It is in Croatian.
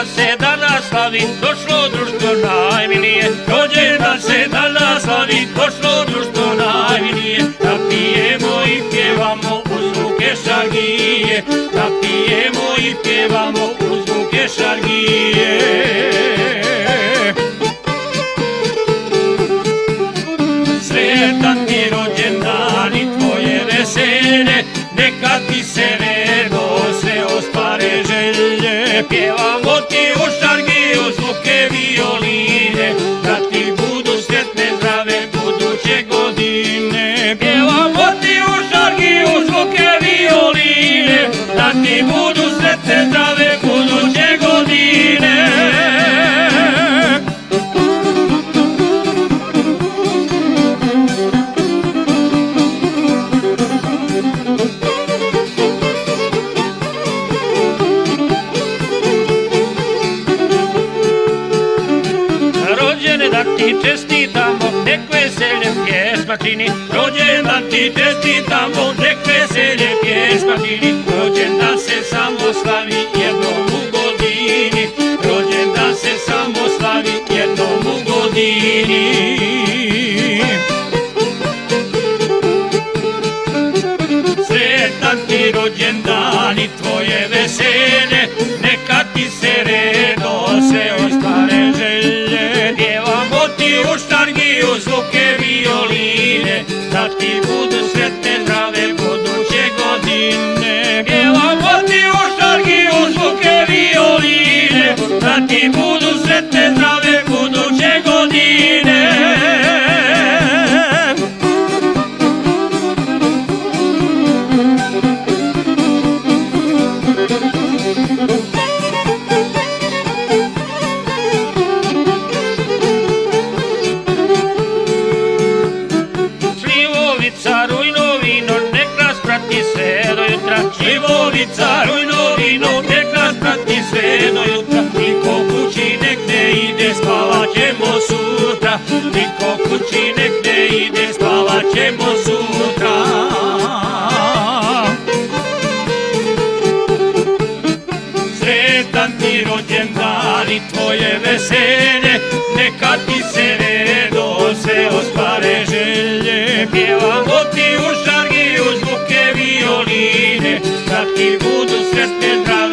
Rođendan se danas slavi, došlo društvo najmilije. Rođendan se danas slavi, došlo društvo najmilije. Da pijemo i pjevamo uz zvuke šargije, da pijemo i pjevamo uz zvuke šargije. Sretan ti rođendan i tvoje vesele, neka ti se redo sve ostvare želje. Pjevamo ti u šargiju zvuke violine, da ti budu sretne zdrave buduće godine. Pjevamo ti u šargiju zvuke violine, da ti budu sretne zdrave buduće godine. Rođendan ti čestitamo, nek veselje pjesma čini. Rođendan ti čestitamo, nek veselje pjesma čini. Rođendan se samo slavi jednom u godini, rođendan se samo slavi jednom u godini. Sretan ti rođendan i tvoje vesele, neka ti se redo sve ostvare želje. Pjevamo ti u šargiju zvuke violine, da ti budu sretne zdrave buduće godine. Pjevamo ti u šargiju zvuke violine, da ti budu sretne zdrave buduće godine. Šljivovica, rujno vino, nek nas prati sve do jutra. Šljivovica, rujno vino, nek nas prati sve do jutra. Niko kući nek ne ide, spavat ćemo sutra. Niko kući nek ne ide, spavat ćemo sutra. Sretan ti rođendan i tvoje vesele, neka ti se redo sve ostvare želje. Pjevamo ti u šargiju zvuke violine, da ti budu sretne zdrave